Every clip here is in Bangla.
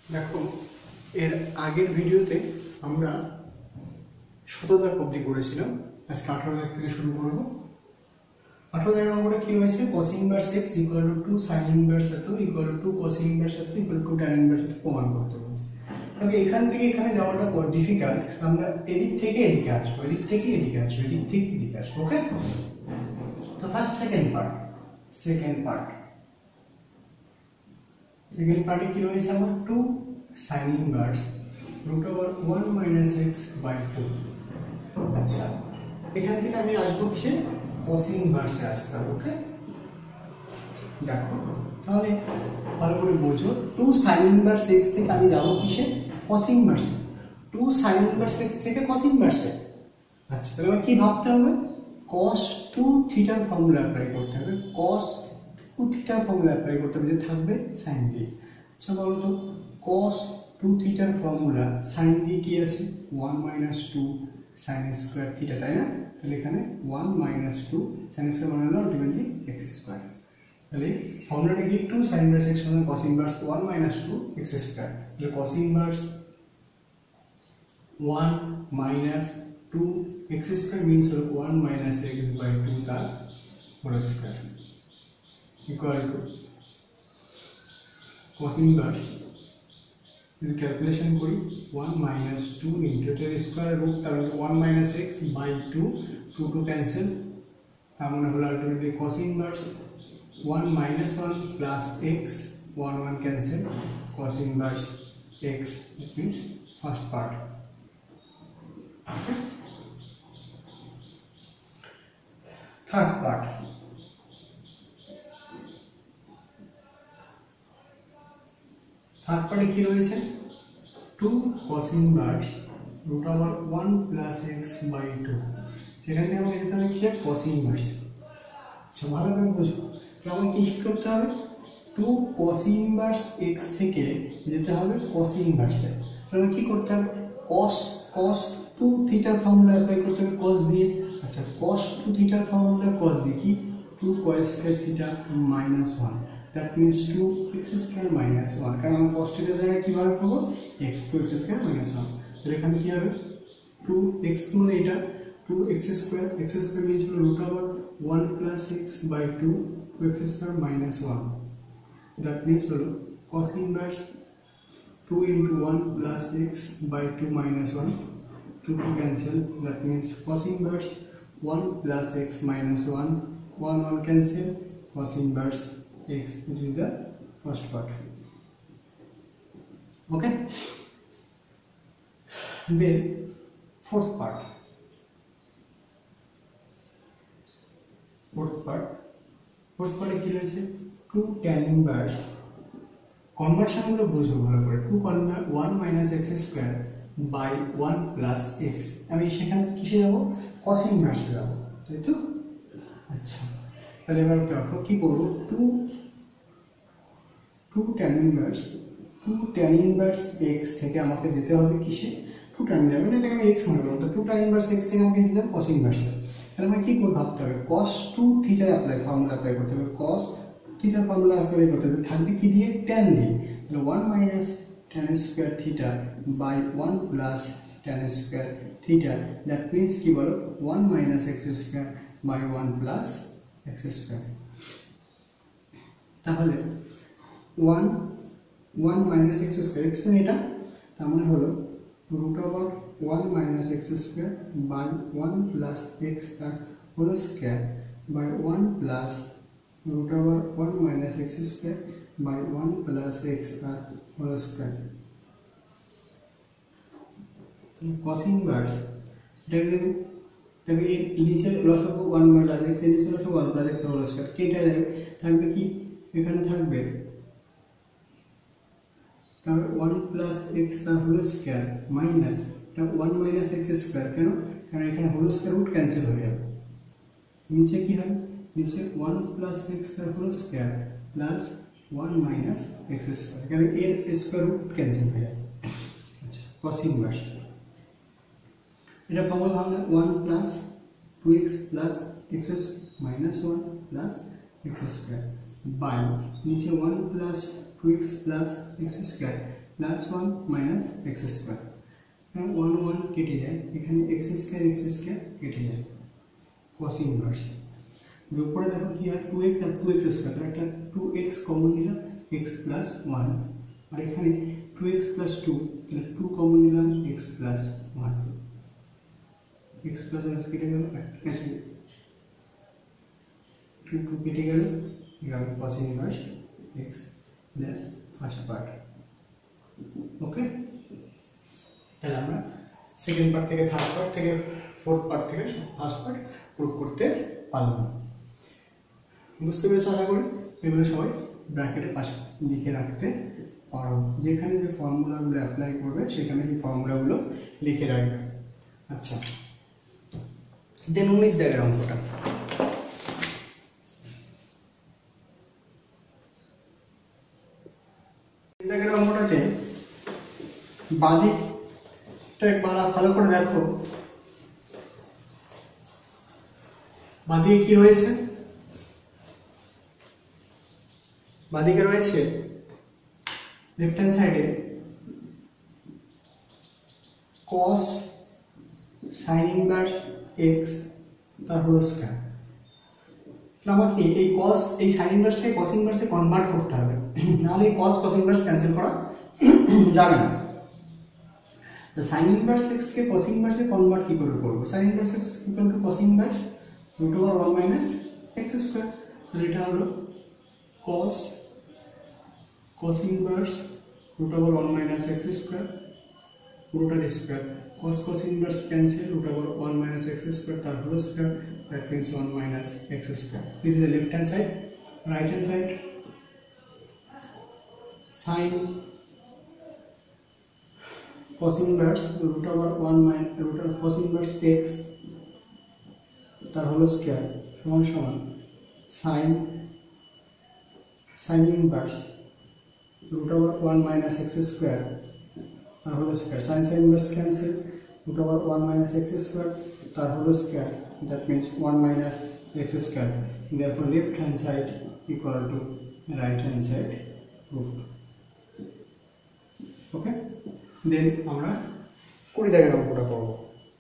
দেখো এর আগের ভিডিওতে আমরা শতদাগ অবধি করেছিলাম। আজকে 18 দাগ থেকে শুরু করব। 18 দাগের অঙ্কটা কি হয়েছে, cos inverse x equal to 2 sin inverse এত ইকুয়াল টু cos ইনভার্স এত ইকুয়াল টু tan ইনভার্স এত প্রমাণ করতে বলেছে। তবে এখান থেকে এখানে যাওয়াটা বড় ডিফিকাল্ট, আমরা এদিক থেকে এদিকে আসবো, এদিক থেকে এদিকে আসবো, এদিক থেকে এদিকে আসবো। ওকে, তো ফার্স্ট সেকেন্ড পার্টে কি রয়েছে আমার 2 sin inverse root over 1 minus x by 2। আচ্ছা, এখান থেকে আমি আসবো কিসে, cos ইনভার্সে আসতাম। ওকে, দেখো তাহলে ভালো করে বোঝো, 2 sin ইনভার্স x থেকে আমি যাব কিসে, cos ইনভার্সে। 2 sin ইনভার্স x থেকে cos ইনভার্সে। আচ্ছা, তাহলে আমার কি ভাবতে হবে, cos 2 থিটার ফর্মুলা অ্যাপ্লাই করতে হবে, cos 2 থিটার ফর্মুলা অ্যাপ্লাই করতে হবে, যে থাকবে sin দিয়ে। আচ্ছা বলো তো, cos 2 থিটার ফর্মুলা sin দিয়ে কি আছে, 1 minus 2 sin স্কয়ার থিটা, তাই না? তাহলে এখানে 1 minus 2 sin স্কয়ার মানে হলো আলটিমেটলি x স্কয়ার। তাহলে ফর্মুলাটা কি, 2 sin ইনভার্স x মানে cos inverse 1 minus 2 x square. তাহলে cos inverse 1 minus 2 x square means 1 minus x by 2 তার whole square equal to cos inverse, যদি ক্যালকুলেশন করি 1 minus 2 into এর স্কয়ার রুট, তাহলে 1 minus x by 2, 2 to cancel, তার মানে হলো ultimately cos inverse 1 minus 1 plus x, 1 1 cancel, cos inverse x, that means first part. Okay, third part, কি রয়েছে, 2 cos inverse root over 1 plus x by 2। সেখান থেকে আমাকে যেতে হবে কিসে, cos inverse। আচ্ছা ভালো করে বুঝো, তাহলে আমাকে কি করতে হবে, 2 cos ইনভার্স x থেকে যেতে হবে cos ইনভার্সে। তাহলে কি করতে হবে, cos 2 থিটার ফর্মুলা অ্যাপ্লাই করতে হবে cos দিয়ে। আচ্ছা, cos 2 থিটার ফর্মুলা cos দিয়ে কি, 2 cos square theta minus 1, that means 2x square minus 1, কারণ আমি cos থিটার জায়গায় কিভাবে পাবো, x 2x স্কয়ার minus 1। তাহলে এখানে কি হবে, 2x মানে এটা 2x square, x square means root over 1 plus x by 2 x square minus 1, that means cos inverse 2 into 1 plus x by 2 minus 1, 2 to cancel, that means cos inverse 1 plus x minus 1, 1 1 cancel, cos inverse x. This is the first part. Okay, then fourth part কি রয়েছে, 2 tan ইনভার্স, কনভার্সন গুলো বুঝো ভালো করে, 2 1 minus x square by 1 plus x, আমি সেখানে কিসে যাব, cos ইনভার্সে যাব, তাই তো? আচ্ছা, তাহলে এবার দেখো কি করব, 2 tan ইনভার্স x থেকে আমাকে যেতে হবে কিসে, 2 tan ইনভার্স, মানে এটাকে আমি x মনে করব, তো 2 tan ইনভার্স x থেকে আমাকে যেতে হবে cos ইনভার্সে। তাহলে আমি কি করব, ভাবতে হবে cos 2 থিটার ফর্মুলা অ্যাপ্লাই করতে হবে, cos থিটার ফর্মুলা অ্যাপ্লাই করতে হবে, থাকবে কি দিয়ে, tan দিয়ে। তাহলে 1 minus tan square theta by 1 plus tan square theta, that means কি বলো, 1 minus x square by 1 plus x square. তাহলে 1 minus x স্কয়ার, x মানে এটা, তার মানে হলো root over 1 minus x square by 1 plus x তার whole square by 1 plus root over 1 minus x square by 1 plus x তার হোল স্কয়ার। cos ইনভার্স এটাকে নিচে লসাগু 1 plus x, এর নিচে লসাগু 1 plus x হোল স্কয়ার, কেটে যাবে, থাকবে কি, এখানে থাকবে 1 plus x তার whole square minus 1 minus x square, কেন, কারণ এখানে হোল স্কয়ার রুট ক্যান্সেল হয়ে যাবে, নিচে কি হয়, নিচে 1 plus x তার whole square plus 1 minus x square, কারণ এর স্কয়ার রুট ক্যান্সেল হয়ে যাবে। আচ্ছা, cos ইনভার্স এটা ফর্মুলা ভাঙলে 1 plus 2x plus x minus 1 plus x square by নিচে 1 plus 2x plus x square plus 1 minus x square, 1 1 কেটে যায়, এখানে এক্স স্কোয়ার কেটে যায়, cos ইনভার্স। উপরে দেখো কি হয় 2x আর 2x স্কোয়ার, একটা 2x কমন নিলাম, x প্লাস 1, আর এখানে 2x প্লাস 2, তাহলে 2 কমন নিলাম, x প্লাস 1, x প্লাস 1 কেটে গেল, ক্যান্সেল, 2 কেটে গেল, এবার cos inverse x, then first part. Okay, তাহলে আমরা সেকেন্ড পার্ট থেকে থার্ড পার্ট থেকে ফোর্থ পার্ট থেকে ফার্স্ট পার্ট প্রুভ করতে পারলাম। বুঝতে পেরেছো আশা করি। এগুলো সবাই ব্র্যাকেটে পাশে লিখে রাখতে পারো, যেখানে যে ফর্মুলাগুলো অ্যাপ্লাই করবে সেখানে এই ফর্মুলাগুলো লিখে রাখবে। আচ্ছা, দেন 19 দাগের অঙ্কটা। দাগের অঙ্কটাতে বাঁদিকটা একবার ভালো করে দেখো, বাঁদিকে কি রয়েছে? বাঁদিকে রয়েছে লেফট হ্যান্ড সাইডে cos sin ইনভার্স x তার হোল স্কয়ার। তাহলে আমাকে এই cos এই sin ইনভার্সকে cos ইনভার্সে কনভার্ট করতে হবে, নাহলে এই cos cos ইনভার্স ক্যান্সেল করা যাবে না। তো sin ইনভার্স x কে cos ইনভার্সে কনভার্ট কি করে করব? sin inverse x equal to cos inverse √1 minus x square. তাহলে এটা হলো cos inverse √1 minus x square, পুরোটার square, cos inverse cancel, √1 minus x square তার whole square, that means 1 minus x square. This is the left hand side. Right hand side, sin cos inverse √1 minus cos inverse x তার হোল স্কয়ার সমান সমান sin inverse √1 minus x square তার whole square, sin inverse cancel, √1 minus x square তার whole square, that means 1 minus x square. Therefore left hand side equal to right hand side proved. Okay, then আমরা 20 দাগের অঙ্কটা করব।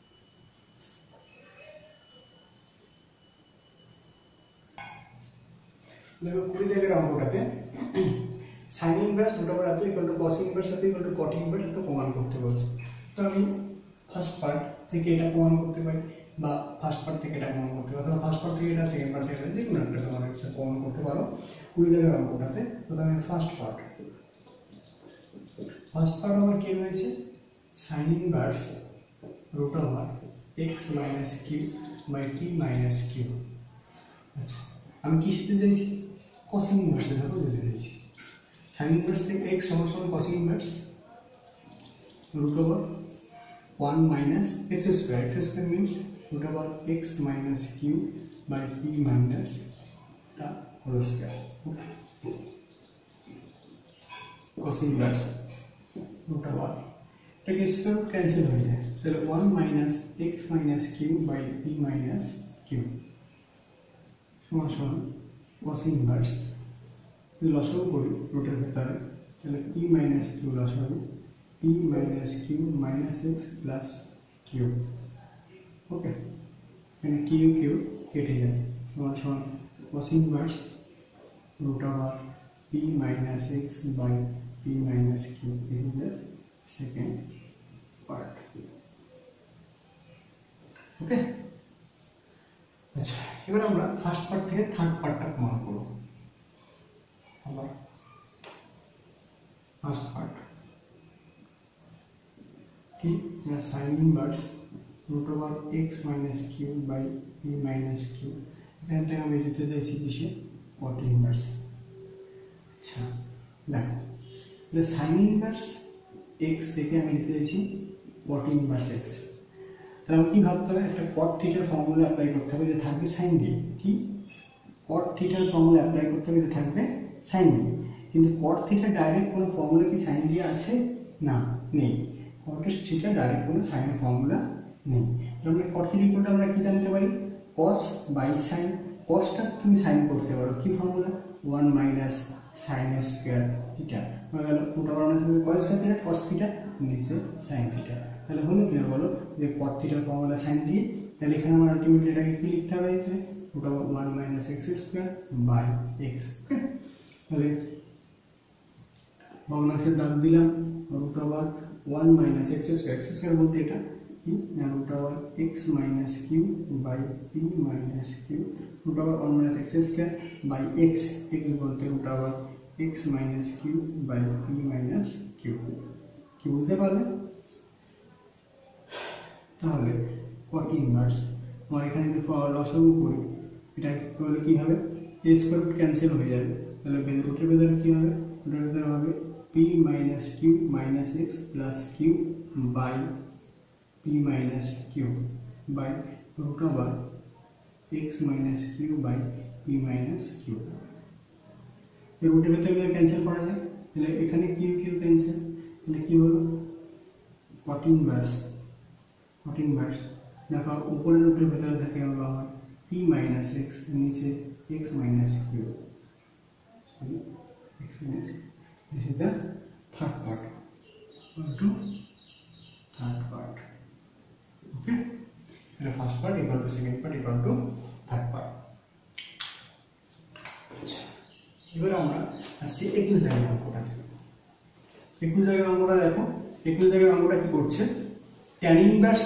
দেখো 20 দাগের অঙ্কটাতে sin inverse √1 equal to cos inverse equal to cot inverse এটা প্রমাণ করতে বলছে। তো আমি ফার্স্ট পার্ট থেকে এটা প্রমাণ করতে পারি, বা ফার্স্ট পার্ট থেকে এটা প্রমাণ করতে পারো, অথবা ফার্স্ট পার্ট থেকে এটা সেকেন্ড পার্ট থেকে যে কোনো একটা তোমার ইচ্ছা প্রমাণ করতে পারো 20 দাগের অঙ্কটাতে। প্রথমে ফার্স্ট পার্ট আমার কি রয়েছে? sin inverse √x minus q by t minus q. আচ্ছা, আমি কি শিখতে চাইছি? cos ইনভার্সের ধারণা দিতে চাইছি। sin ইনভার্স থেকে x সমান সমান cos inverse √1 minus x square. X square means √x minus q by p minus the whole square. Okay. Cos inverse √1. Take a square root cancel हो जाए, तो 1 minus x minus q by p minus q. समान cos inverse लॉसो करी रूटेर भीतर, तो p minus q लॉसो p minus q minus x plus q. Okay, यानी q केटे जाए, समान cos inverse √p minus x by p minus q. This is the second part. Okay, अच्छा এবার আমরা ফার্স্ট পার্ট থেকে থার্ড পার্টটা প্রমাণ করব। আবার ফার্স্ট পার্ট কি না, sin inverse √x minus q by p minus q। এখান থেকে আমি যেতে চাইছি কিসে? cot inverse. আচ্ছা দেখো, তাহলে sin ইনভার্স x থেকে আমি যেতে চাইছি cot ইনভার্স x। তাহলে আমি কি ভাবতে হবে? একটা cot থিটার ফর্মুলা অ্যাপ্লাই করতে হবে, যে থাকবে sin দিয়ে। কি cot থিটার ফর্মুলা অ্যাপ্লাই করতে হবে, যে থাকবে sin দিয়ে। কিন্তু cot থিটা ডাইরেক্ট কোনো ফর্মুলা কি sin দিয়ে আছে? না, নেই। cot থিটা ডাইরেক্ট কোনো সাইন ফর্মুলা নেই। তাহলে cot থিটা ইকুয়াল আমরা কি জানতে পারি? cos by sin। cosটা তুমি সাইন করতে পারো, কি formula? 1 minus sin square theta হয়ে গেল রুট ওভার 1 হবে cos থিটা cos থিটা নিচে sin থিটা তাহলে হলো কি বলো যে cot থিটার ফর্মুলা sin দিয়ে তাহলে এখানে আমরা আলটিমেটলি এটাকে কি লিখতে হবে এখানে root over 1 minus x square by x okay তাহলে ভগ্নাংশের দাগ দিলাম root over 1 minus x square বলতে এটা কি না root over x minus q by p minus q root over 1 minus x square by x বলতে root over x minus q by p minus q কি বুঝতে পারলে তাহলে cot ইনভার্স আমরা এখানে যদি লসাগু করি এটা করলে কি হবে a স্কয়ার রুট ক্যান্সেল হয়ে যাবে তাহলে রুটের ভেতরে কি হবে রুটের ভেতরে হবে p minus q minus x plus q by p minus q by root over x minus q by p minus q এই রুটের ভেতরে ক্যান্সেল করা যায় তাহলে এখানে কিউ কিউ ক্যান্সেল তাহলে কি হলো cot ইনভার্স দেখো উপরের রুটের ভেতরে থাকে হলো আমার p মাইনাস x নিচে x minus q x minus this is the third part okay the first part equal to second part equal to third part আচ্ছা এবার আমরা আসছি 21 দাগের অঙ্কটা 21 দাগের অঙ্কটা দেখো 21 দাগের অঙ্কটা কি করছে tan inverse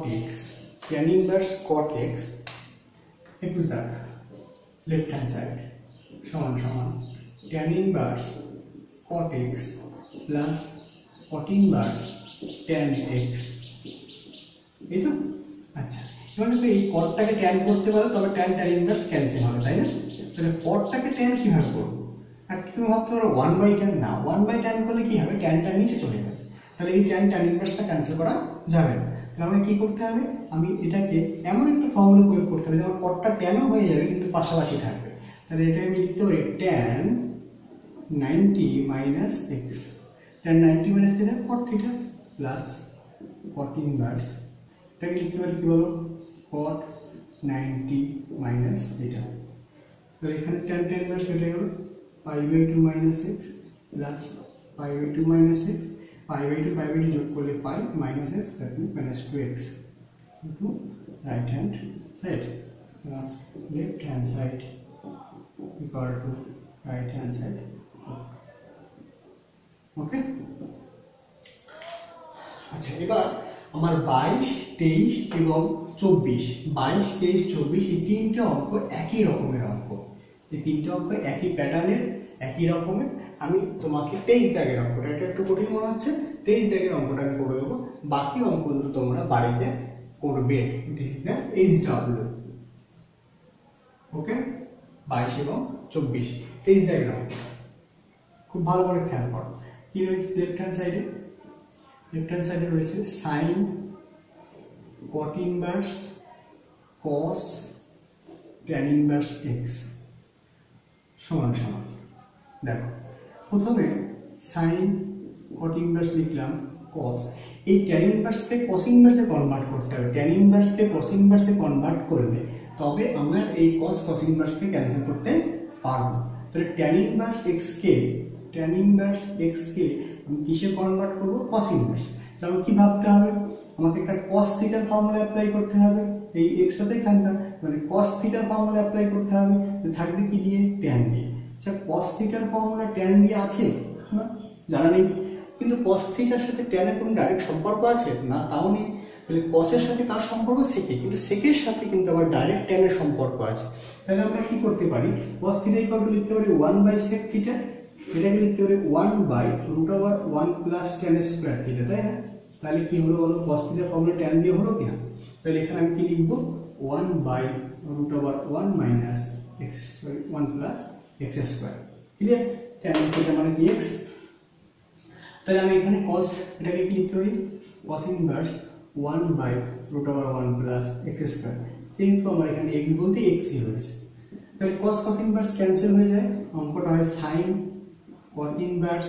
cot x 21 দাগ লেফট হ্যান্ড সাইড সমান tan inverse cot x plus cot inverse tan x এই তো আচ্ছা এবার যদি এই cotটাকে tan করতে পারো তবে tan inverse ক্যান্সেল হবে তাই না তাহলে cotটাকে tan কিভাবে করব আজকে তুমি ভাবতে পারো 1/tan না 1/tan করলে কি হবে tanটা নিচে চলে যাবে তাহলে এই tan inverseটা ক্যান্সেল করা যাবে না তাহলে আমাকে কি করতে হবে আমি এটাকে এমন একটা ফর্মুলা প্রয়োগ করতে হবে যেমন cotটা tan হয়ে যাবে কিন্তু পাশাপাশি থাকবে তাহলে এটা আমি লিখতে পারি tan 90 minus x tan 90 minus theta cot theta plus cot inverse এটাকে লিখতে পারি কি বলো cot 90 minus theta তো এখানে tan inverse এটা হলো pi by 2 minus x plus pi by 2 minus x pi by 2 যোগ করলে pi minus x that means minus 2x into right hand side left hand side equal to right hand side ওকে আচ্ছা এবার আমার 22 23 এবং 24 22 23 24 এই তিনটে অঙ্ক একই রকমের অঙ্ক এই তিনটে অঙ্ক একই প্যাটার্নের একই রকমের আমি তোমাকে 23 দাগের অঙ্কটা এটা একটু কঠিন মনে হচ্ছে 23 দাগের অঙ্কটা আমি করে দেবো বাকি অঙ্কগুলো তোমরা বাড়িতে করবে this is the HW okay 22 এবং 24 23 দাগের অঙ্ক খুব ভালো করে খেয়াল করো কি রয়েছে লেফট হ্যান্ড সাইডে রয়েছে sin cot inverse cos tan inverse x সমান দেখো প্রথমে sin cot inverse লিখলাম cos এই tan inverse কে cos inverse এ কনভার্ট করতে হবে tan inverse কে cos inverse এ কনভার্ট করলে তবে আমরা এই cos inverse কে ক্যান্সেল করতে পারবো তাহলে tan inverse x কে আমি কিসে কনভার্ট করব cos inverse তাহলে কি ভাবতে হবে আমাকে একটা cos থিটার ফর্মুলা অ্যাপ্লাই করতে হবে এই x সাথে থাকবে মানে cos থিটার ফর্মুলা অ্যাপ্লাই করতে হবে তো থাকবে কি দিয়ে tan দিয়ে আচ্ছা cos থিটার ফর্মুলা tan দিয়ে আছে না জানা নেই কিন্তু cos থিটার সাথে tan এর কোনো ডাইরেক্ট সম্পর্ক আছে না তাও নেই তাহলে cos এর সাথে তার সম্পর্ক sec কিন্তু sec এর সাথে কিন্তু আবার ডাইরেক্ট tan এর সম্পর্ক আছে তাহলে আমরা কি করতে পারি cos থিটা ইকুয়াল টু লিখতে পারি 1/sec থিটা এটাকে লিখতে পারি 1/√1 প্লাস tan স্কয়ার থিটা তাই না তাহলে কি হলো বলো cos থিটার ফর্মুলা tan দিয়ে হলো কিনা তাহলে এখানে আমি কি লিখব 1/√1 minus x square 1 plus x square clear tan theta মানে কি x তাহলে আমি এখানে cos এটাকে কি লিখতে পারি cos inverse 1/√1 plus x square কিন্তু আমার এখানে x বলতে x ই রয়েছে তাহলে cos ইনভার্স ক্যান্সেল হয়ে যায় অঙ্কটা হয় sin cot inverse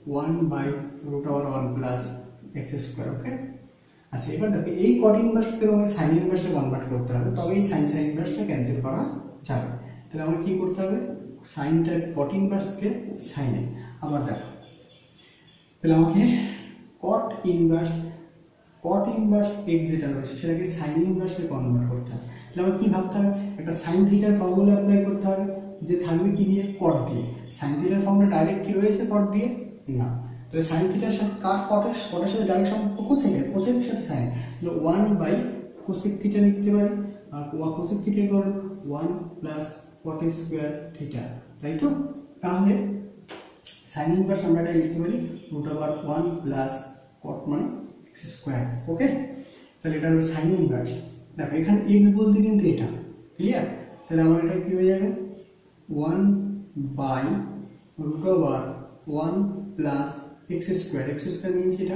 1/√1 plus x square ওকে আচ্ছা এবার দেখো এই cot inverse কে আমাকে sin inverse এ কনভার্ট করতে হবে তবে এই sin inverse টা ক্যান্সেল করা যাবে তাহলে আমরা কি করতে হবে sin টা cot inverse কে sin এ আবার দেখো তাহলে আমাকে cot inverse x যেটা রয়েছে সেটাকে sin inverse এ কনভার্ট করতে হবে। তাহলে আমাকে কি ভাবতে হবে, একটা sin থিটার ফর্মুলা অ্যাপ্লাই করতে হবে, যে থাকবে কি দিয়ে, cot দিয়ে। sin থিটার ফর্মুলা ডাইরেক্ট কি রয়েছে cot দিয়ে? না। তাহলে sin থিটার সাথে cotের সাথে ডাইরেক্ট সম্পর্ক কোসেকের সাথে sin, তাহলে 1 cosec থিটা লিখতে পারি, আর cosec theta equal 1 cot square theta, তাই তো? তাহলে sin ইনভার্স আমরা এটা লিখতে পারি √1 cot মানে x স্কয়ার। ওকে, তাহলে এটা হলো sin ইনভার্স। দেখো এখানে x বলতে কিন্তু এটা, ক্লিয়ার? তাহলে আমার এটা কি হয়ে যাবে 1/√1 x square. x square means এটা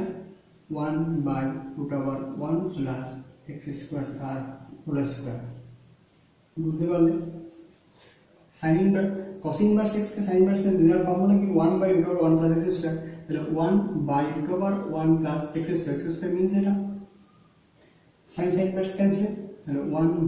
1/√1 x স্কয়ার তার হোল স্কয়ার। বুঝতে পারলে? sin inverse cos inverse x কে sin ইনভার্স এর নেওয়ার ফর্মুলা কি 1/√1 x স্কয়ার। তাহলে 1/√1 x square. x square means এটা sin ইনভার্স ক্যান্সেল, তাহলে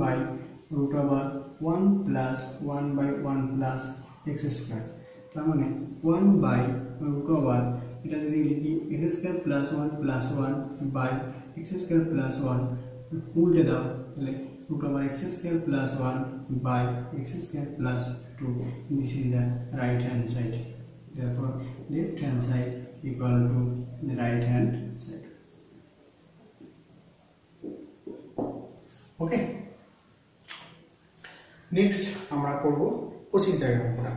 1/√1 1/1 x স্কয়ার। তার মানে 1/√1 এটা যদি লিখি x square plus 1 x square plus 1 উল্টে দাও, তাহলে √x square plus 1 x square plus 2. This is the right hand side. Therefore, left hand side equal to the right hand side. Okay. Next, আমরা করব 25 দাগের অঙ্কটা।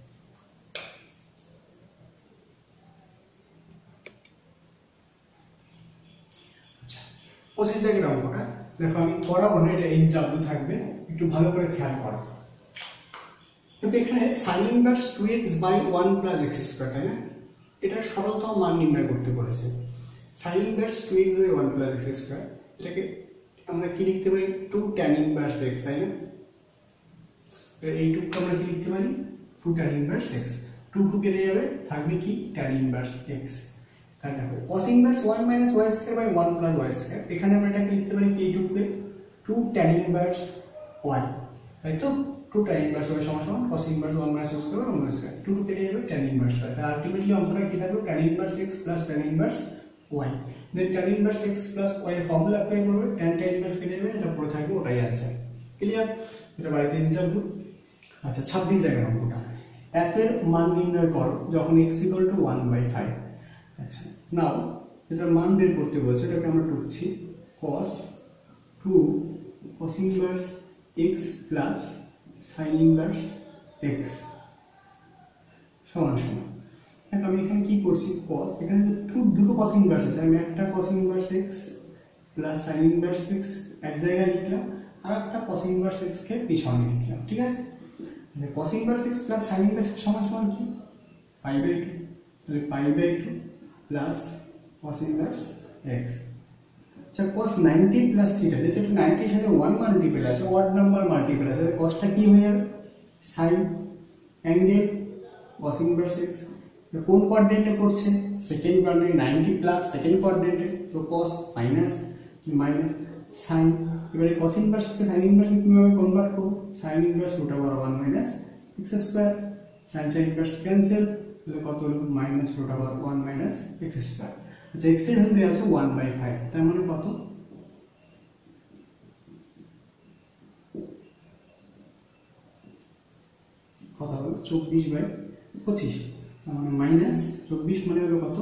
আচ্ছা, 25 দাগের অঙ্কটা দেখো আমি করাবো না, এটা HW থাকবে, একটু ভালো করে খেয়াল করো। কিন্তু এখানে sin inverse 2x/1 x square, তাই না? এটা সরলতম মান নির্ণয় করতে বলেছে। sin inverse 2x/1 x square, এটাকে আমরা কি লিখতে পারি 2 tan ইনভার্স x, তাই না? এইটুকু আমরা কি লিখতে পারি 2 tan ইনভার্স x। 2 কেটে যাবে, থাকবে কি tan ইনভার্স x। তাই দেখো cos inverse 1 - y square by 1 y square, এখানে আমরা এটাকে লিখতে পারি কি এইটুকুকে 2 tan ইনভার্স y, তাই তো? 2 tan ইনভার্স y সমান cos inverse 1 - y square by 1 square. 2 কেটে যাবে, tan ইনভার্স y। তাহলে আলটিমেটলি অঙ্কটা কি থাকবে tan inverse x plus tan inverse y। Then tan inverse x plus y এর ফর্মুলা অ্যাপ্লাই করবে, tan ইনভার্স কেটে যাবে, এটা পুরো থাকবে, ওটাই आंसर। ক্লিয়ার? এটা বাড়িতে HW। আচ্ছা, 26 জায়গার অঙ্কটা। এতের মান নির্ণয় করো যখন x = 1/5। আচ্ছা, নাও এটার মান বের করতে বলছে, এটাকে আমরা টুকছি cos inverse x plus sin inverse x সমান সমান। এখন আমি এখানে কি করছি, cos, এখানে দুটো cos ইনভার্স আছে, আমি একটা cos inverse x plus sin inverse x এক জায়গায় লিখলাম, আর একটা cos ইনভার্স x কে পিছনে লিখলাম, ঠিক আছে? cos inverse x plus sin inverse x সমান সমান কি π/2, তাহলে π/2 প্লাস cos ইনভার্স x। আচ্ছা, cos 90 প্লাস থিটা, যেটা 90 এর সাথে 1 মাল্টিপল আছে, ওয়ার্ড নাম্বার মাল্টিপল আছে, তাহলে cosটা কি হয়ে যাবে sin angle cos inverse x। কোন কোয়াড্রেন্টে করছে, সেকেন্ড কোয়াড্রেন্ট, 90 প্লাস সেকেন্ড কোয়াড্রেন্টে, তো cos মাইনাস sin। এবারে cos ইনভার্স কে sin ইনভার্স কিভাবে কনভার্ট করব, sin inverse √1 x square, sin inverse cancel, তাহলে কত হলো -√1 x স্কয়ার। আচ্ছা, x এর ভ্যালু আছে 1/5, তার মানে কত, কথা হলো 24/25, তার মানে -24 মানে হলো কত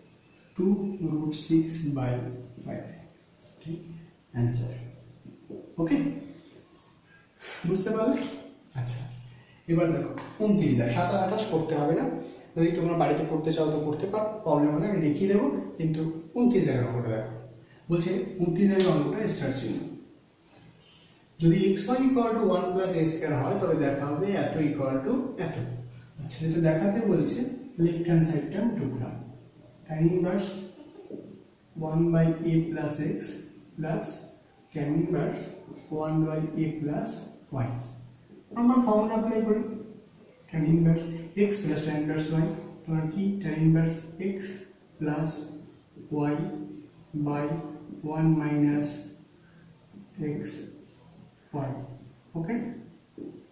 2√6/5, ঠিক आंसर। ওকে, বুঝতে পারলে? আচ্ছা, এবার দেখো 29 দাগ, 27 28 করতে হবে না, যদি তোমরা বাড়িতে করতে চাও তো করতে পারো, প্রবলেম হলে আমি দেখিয়ে দেবো। কিন্তু 29 দাগের অঙ্কটা দেখো, বলছে 29 দাগের অঙ্কটা স্টার চিহ্ন। যদি xy = 1 + a স্কয়ার হয় তবে দেখা হবে এত ইকুয়াল টু এত। আচ্ছা, এটা দেখাতে বলছে লেফট হ্যান্ড সাইডটা আমি টুকলাম, tan inverse 1/a + x plus tan inverse 1/a + y। আমরা ফর্মুলা অ্যাপ্লাই করি, tan inverse x plus tan inverse y, তোমার কি tan inverse x plus y by 1 minus x y। Okay,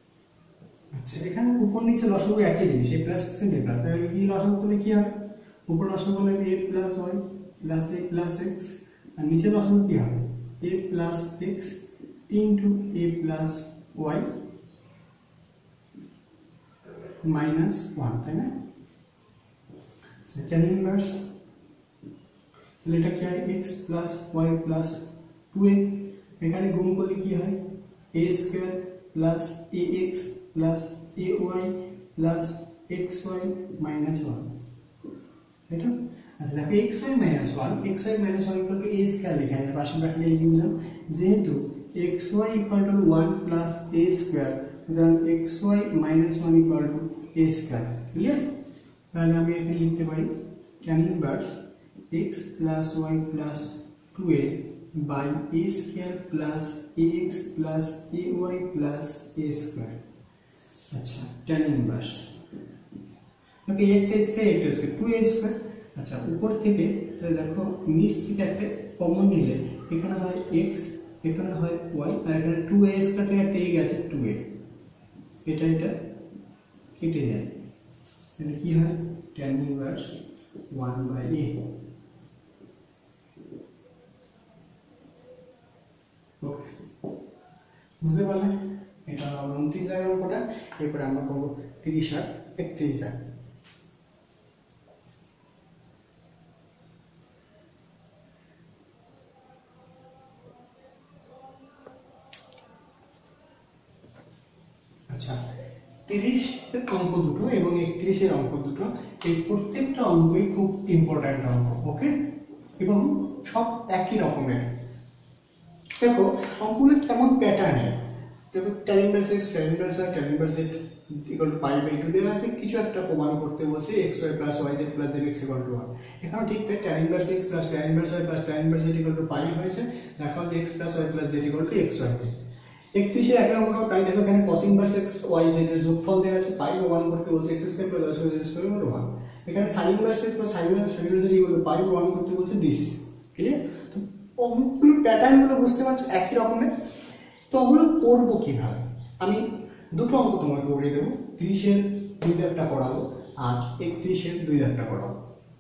আচ্ছা, এখানে উপর নিচে লসাগু একই জিনিস, a প্লাস x এর প্লাস, তাহলে কি লসাগু করলে কি হবে, উপর লসাগু করলে a plus y plus a plus x, আর নিচে লসাগু কি হবে a plus x into a plus y minus one, তাই না? tan ইনভার্স তাহলে এটা কি হয় x plus y plus 2a, এখানে গুণ করলে কি হয় a square plus ax plus ay plus xy minus 1, তাই তো? আচ্ছা দেখো xy minus 1, xy minus 1 equal to a square লেখা যায়, পাশে ব্র্যাকেটে লিখে দিলাম, যেহেতু xy equal to 1 plus a square, সুতরাং xy minus 1 equal to a square, clear? তাহলে আমি এখানে লিখতে পারি tan inverse x plus y plus 2a by a square plus ax plus ay plus a square. আচ্ছা tan ইনভার্স ওকে, একটা স্কয়ার 2a স্কয়ার। আচ্ছা উপর থেকে তাহলে দেখো নিচ থেকে একটা কমন নিলে এখানে হয় x, এখানে হয় y, আর এখানে 2a স্কয়ার থেকে একটা a গেছে 2a, এটা কেটে যায়, তাহলে কি হয় tan ইনভার্স 1/a। ওকে, বুঝতে পারলে? এটা হলো 29 দাগের অঙ্কটা। এরপরে আমরা করব 30 আর 31 দাগ। আচ্ছা 30 এর অঙ্ক দুটো এবং 31 এর অঙ্ক দুটো, এই প্রত্যেকটা অঙ্কই খুব ইম্পর্ট্যান্ট অঙ্ক, ওকে, এবং সব একই রকমের। দেখো অঙ্কগুলো কেমন প্যাটার্নের, দেখো tan inverse x, tan inverse y, tan inverse z equal to pi by 2 দেওয়া আছে, কিছু একটা প্রমাণ করতে বলছে xy plus yz plus zx equal to 1। এখানে ঠিক তাই tan inverse x plus tan inverse y plus tan inverse z equal to pi হয়েছে, দেখা হচ্ছে x plus y plus z equal to xy। 31 এর একই অঙ্কটাও তাই, দেখো এখানে cos inverse x y z এর যোগফল দেওয়া আছে, পাই প্রমাণ করতে বলছে x square plus y square equal to 1। এখানে sin inverse x plus sin inverse z equal to pi প্রমাণ করতে বলছে দিস, ক্লিয়ার? তো অঙ্কগুলোর প্যাটার্নগুলো বুঝতে পারছো একই রকমের। তো ওগুলো করবো কিভাবে, আমি দুটো অঙ্ক তোমাকে করে দেবো, 30 এর 2 দাগটা করাবো আর 31 এর 2 দাগটা করাবো।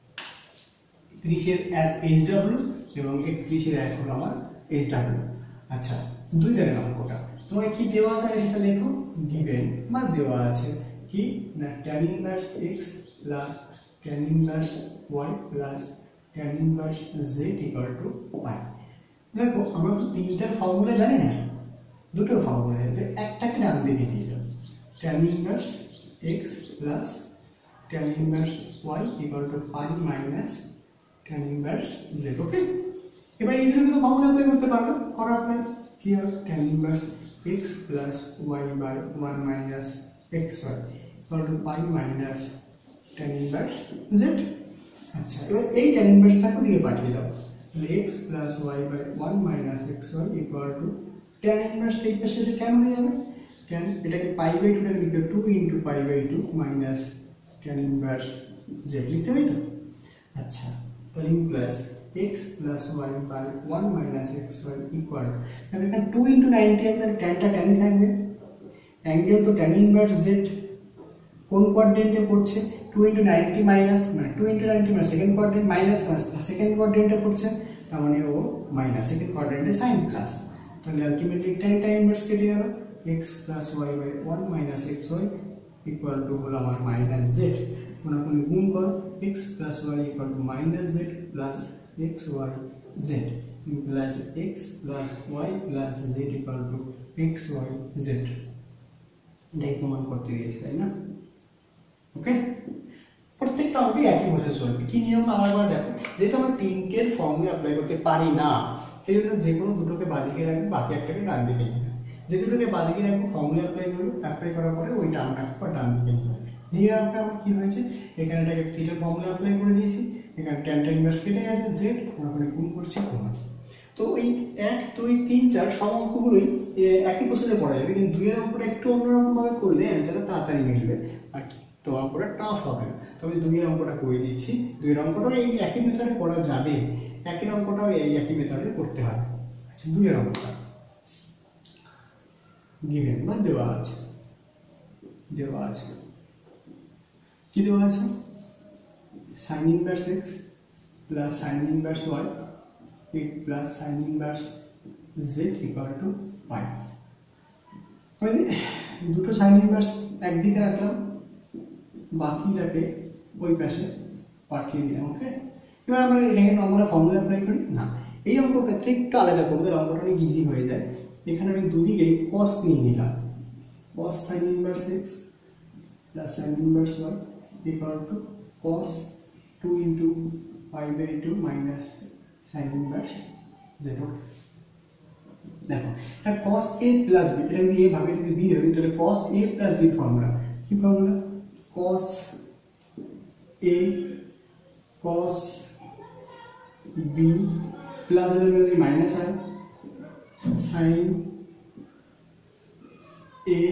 30 এর এক HW এবং 31 এর এক হলো আমার HW। আচ্ছা 2 দাগের অঙ্কটা তোমাকে কি দেওয়া আছে সেটা লেখো, গিভেন বা দেওয়া আছে কি না tan inverse x plus tan inverse y plus tan inverse z equal to pi. দেখো আমরা তো তিনটার ফর্মুলা জানি না, দুটোর ফর্মুলা জানি, একটাকে ডান দিকে দিয়ে দাও, tan inverse x plus tan inverse y equal to pi minus tan inverse z, okay? এবার এই দুটো তো ফর্মুলা অ্যাপ্লাই করতে পারবে, করা অ্যাপ্লাই কি হবে tan inverse x plus y by 1 minus xy equal to pi minus tan inverse z। আচ্ছা এবার এই tan ইনভার্সটাকে দিকে পাঠিয়ে দাও, তাহলে x plus y by 1 minus xy equal to tan inverse এই পাশে এসে tan হয়ে যাবে, tan এটাকে পাই বাই 2 টাকে লিখবে 2 into pi by 2 minus tan inverse z লিখতে হবে তো। আচ্ছা তাহলে plus x plus y by 1 minus xy equal, তাহলে এখানে 2 ইনটু 90 আছে, তাহলে tanটা tan থাকবে, অ্যাঙ্গেল তো tan ইনভার্স z কোন কোয়াড্রেন্টে পড়ছে 2 ইনটু 90 মাইনাস, মানে 2 ইনটু 90 মানে সেকেন্ড কোয়াড্রেন্ট মাইনাস সেকেন্ড কোয়াড্রেন্টে পড়ছে, তার মানে ও মাইনাস সেকেন্ড কোয়াড্রেন্টে সাইন প্লাস, তাহলে আলটিমেটলি tan ইনভার্স কেটে গেল, x plus y by 1 minus xy equal to হলো আমার মাইনাস z, মানে আপনি গুণ করো x plus y equal to minus z plus xy z plus x plus y plus z equal to xy z, এটাই প্রমাণ করতে দিয়েছি, তাই না? ওকে, প্রত্যেকটা অঙ্কে একই বসে চলবে। কি নিয়ম আবার দেখো, যেহেতু আমরা তিনটের ফর্মুলা অ্যাপ্লাই করতে পারি না, সেই জন্য যে কোনো দুটোকে বাদিকে রাখবে, বাকি একটাকে ডান দিকে নিয়ে নেবে। যে দুটোকে বাদিকে রাখবো ফর্মুলা অ্যাপ্লাই করবে, অ্যাপ্লাই করার পরে ওই টার্মটাকে ডান দিকে নিয়ে নেবে। নিয়ে আমরা আমার কি হয়েছে, এখানে এটাকে থিটার ফর্মুলা অ্যাপ্লাই করে দিয়েছি, এখানে tan ইনভার্স কেটে গেছে, z আমরা গুণ করছি কোণ। তো এই 1 2 3 4 সব অঙ্কগুলোই একই প্রসেসে করা যাবে, কিন্তু 2 এর অঙ্কটা একটু অন্যরকম ভাবে করলে অ্যান্সারটা তাড়াতাড়ি মিলবে, আর তো অঙ্কটা টাফ হবে না। তবে 2 এর অঙ্কটা করে দিচ্ছি, 2 এর অঙ্কটাও এই একই মেথডে করা যাবে, একই অঙ্কটাও এই একই মেথডে করতে হবে। আচ্ছা 2 এর অঙ্কটা গিভেন বা দেওয়া আছে, কি দেওয়া আছে sin inverse x plus sin inverse y plus sin inverse z equal to pi। আমি দুটো sin inverse একদিকে রাখলাম, বাকিটাকে ওই পাশে পাঠিয়ে দিলাম। ওকে, এবার আমরা এখানে আমরা ফর্মুলা অ্যাপ্লাই করি না, এই অঙ্কের ক্ষেত্রে একটু আলাদা করবো, তাহলে অঙ্কটা অনেক ইজি হয়ে যায়। এখানে আমি দুদিকে cos নিয়ে নিলাম, cos sin inverse x plus sin inverse y equal to cos 2 into pi by 2 minus sin inverse z। দেখো এটা cos a plus b, এটা যদি a ভাবে যদি b হবে তাহলে cos a plus b formula কি formula? cos a cos b plus যদি মাইনাস হয় sin a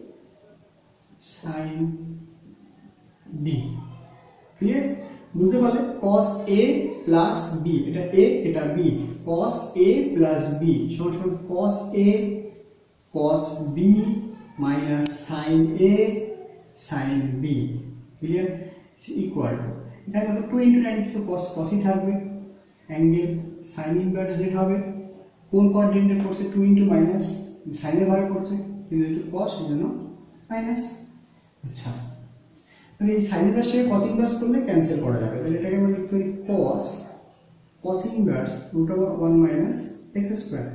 sin b। Clear? বুঝতে পারলে? cos a plus b, এটা a এটা b, cos a plus b সমান cos a cos b minus sin a sin b। Clear? Equal to এটা হলো 2 into 90, তো cos cosই থাকবে, অ্যাঙ্গেল sin ইনভার্স z হবে, কোন কোয়াড্রেন্টে পড়ছে 2 into মাইনাস sin এর ঘরে পড়ছে, কিন্তু যেহেতু cos এজন্য মাইনাস। আচ্ছা, তাহলে এই sin ইনভার্স থেকে cos ইনভার্স করলে ক্যান্সেল করা যাবে, তাহলে এটাকে আমরা লিখতে পারি cos inverse √1 minus x square,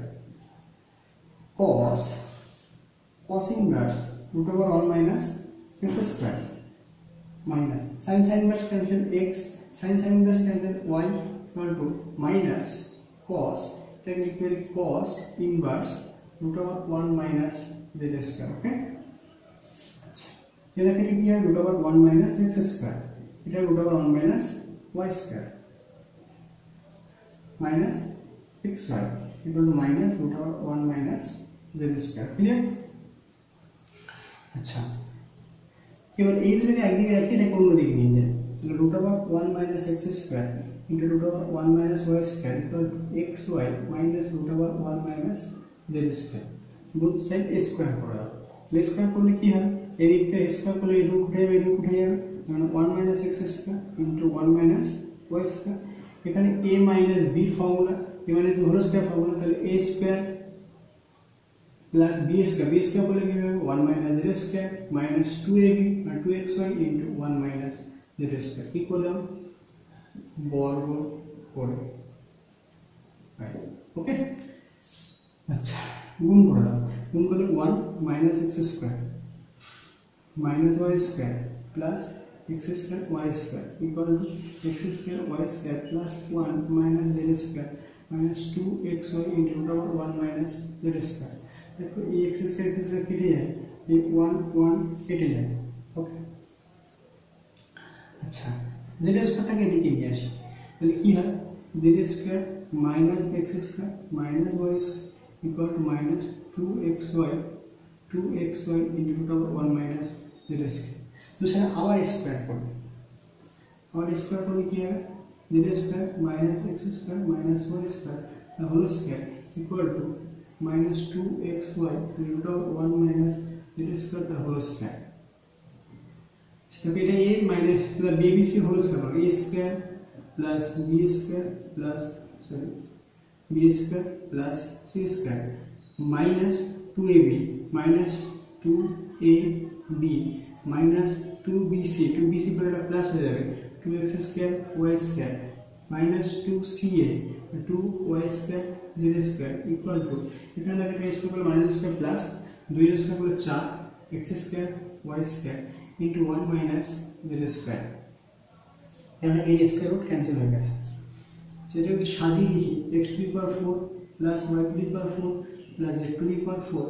cos inverse √1 minus x square minus sin inverse cancel x, sin inverse cancel y equal to minus cos, technically cos inverse √1 minus z square। Okay, अच्छा ये देखिए कि है √1 minus x square, এটা √1 minus y square minus xy equal to minus √1 minus z square। Clear? अच्छा, এবার এই দুটোকে একদিকে রাখি, এটাকে অন্য দিকে নিয়ে যাই, তাহলে √1 minus x square into √1 minus y square equal to xy minus √1 minus z square। both side a square করে দাও, তাহলে স্কয়ার করলে কি হয়, এই দিকটা স্কয়ার করলে এই রুট উঠে যাবে, এই রুট উঠে যাবে, মানে 1 minus x square into 1 minus y square। এখানে a minus b formula, a minus b whole square formula, তাহলে a square plus b square বলে কি হবে 1 minus z square minus 2ab আর 2xy into 1 minus z square equal বর্গ করে। ওকে, আচ্ছা গুণ করে দাও, গুণ করলে 1 minus x square minus y square plus x square y square equal to x square y square plus 1 minus z square minus 2xy into √1 minus z square। देखो ये x स्क्वायर केटे जाए, ये 1 1 केटे जाए। ओके, अच्छा z स्क्वायरটাকে এদিকে নিয়ে আসি, তাহলে কি হয় z square minus x square minus y equal to minus 2xy into √1 minus z square. তো সেটা আবার স্কয়ার করবে, আবার স্কয়ার করলে কি হবে z square minus x square minus y square the whole square equal to minus 2xy √1 minus z square the whole square। तो এটা a minus plus bc whole square, a square plus b square plus b square plus c square minus 2ab minus 2ab minus 2bc पर এটা প্লাস হয়ে যাবে 2x square y square minus 2ca 2y square z square equal to এখানে দেখো x square minus square plus 2 এর স্কয়ার হলো 4 x square y square into 1 minus z square। এখানে এই স্কয়ার রুট ক্যান্সেল হয়ে গেছে, যেটা যদি সাজিয়ে লিখি x to the power 4 plus y to the power 4 plus z to the power 4,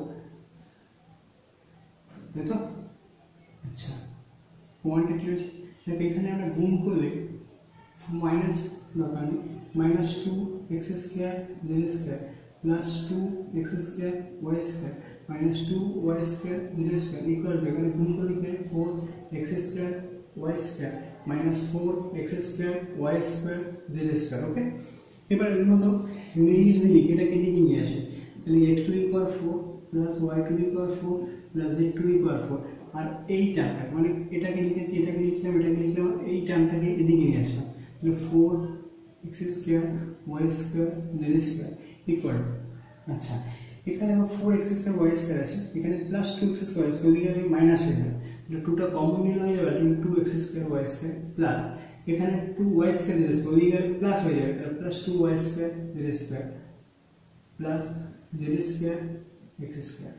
তাই তো? আচ্ছা পয়েন্টটা কি হচ্ছে, দেখো এখানে আমরা গুণ করলে মাইনাস দরকার নেই, minus 2x square z square plus 2x square y square minus 2y square z square equal to এখানে গুণ করলে 4x square y square minus 4x square y square z square। ওকে, এবার এর মতো মিলিয়ে যদি লিখি এটাকে দিকে নিয়ে আসি, তাহলে x to the power 4 plus y to the power 4 plus z to the power 4। আর এই টার্মটা মানে এটাকে লিখেছি, এটাকে লিখলাম, এটাকে লিখলাম, এই টার্মটাকে এদিকে নিয়ে আসলাম, তাহলে 4x square y square z square equal. আচ্ছা এখানে আমার 4x স্কয়ার ওয়াই স্কয়ার আছে, এখানে প্লাস 2x স্কয়ার আছে, ওদিকে আমি মাইনাস হয়ে যাবে, তাহলে 2টা কমন নিয়ে হয়ে যাবে, তাহলে 2x square y square plus এখানে 2y স্কয়ার জেড স্কয়ার, ওদিকে প্লাস হয়ে যাবে, তাহলে plus 2y square z square plus z square x square.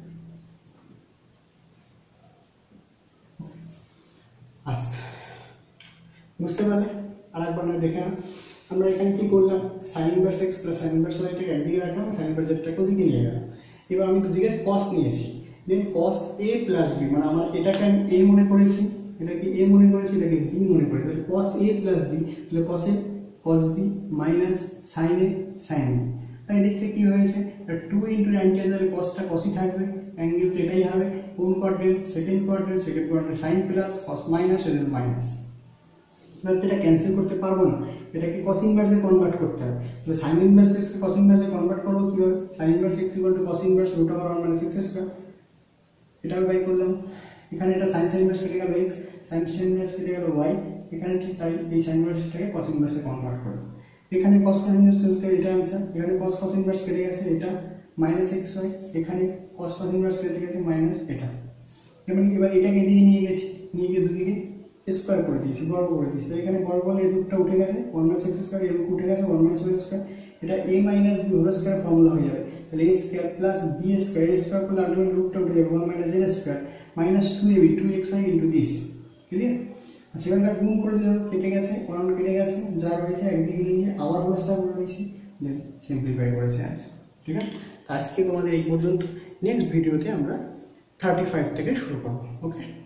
আচ্ছা বুঝতে পারলে? আরেকবার না দেখে নাও, আমরা এখানে কি করলাম, sin inverse x plus sin inverse y টাকে একদিকে রাখলাম, sin ইনভার্স z টাকে ওদিকে নিয়ে গেলাম। এবার আমি দুদিকে cos নিয়েছি, then cos a plus b, মানে আমার এটাকে আমি a মনে করেছি, এটাকে a মনে করেছি, এটাকে b মনে করেছি, তাহলে cos a প্লাস b, তাহলে cos a cos b minus sin a sin b। আর এদিক থেকে কি হয়েছে, 2 ইনটু 90 তাহলে cosটা cosই থাকবে, অ্যাঙ্গেল তো এটাই হবে, কোন quadrant, second quadrant, second quadrant sin plus cos minus এর মাইনাস। এবার এটা ক্যান্সেল করতে পারবো না, এটাকে cos ইনভার্সে কনভার্ট করতে হবে, তাহলে sin ইনভার্স x কে cos ইনভার্সে কনভার্ট করব কিভাবে, sin inverse x cos inverse √1 - x square, এটাও তাই করলাম। এখানে এটা sin ইনভার্স কেটে গেল x, sin ইনভার্স কেটে গেল y, এখানে ঠিক তাই এই sin ইনভার্সটাকে cos ইনভার্সে কনভার্ট করব। এখানে cos ইনভার্স এটা आंसर, এখানে cos ইনভার্স কেটে গেছে, এটা -xy, এখানে cos ইনভার্স কেটে গেছে মাইনাস এটা। এবার এটাকে এদিকে নিয়ে গেছি, নিয়ে গিয়ে দুদিকে স্কয়ার করে দিয়েছি, বর্গ করে দিয়েছি, এখানে বর্গ হলে এই রুটটা উঠে গেছে, 1 - x স্কয়ার, এই রুট উঠে গেছে 1 - y স্কয়ার, এটা a - b whole square formula হয়ে যাবে, তাহলে a square plus b square, a square করলে আলটিমেট রুটটা উঠে যাবে 1 - z square minus 2ab 2xy into this. Clear? আচ্ছা এবার এটা গুণ করে দিও, কেটে গেছে, 1 কেটে গেছে, যা রয়েছে একদিকে নিয়ে আবার হোল স্কয়ার করে দিয়েছি, দেন সিম্পলিফাই করেছি आंसर। ঠিক আছে, আজকে তোমাদের এই পর্যন্ত, নেক্সট ভিডিওতে আমরা 35 থেকে শুরু করব। ওকে।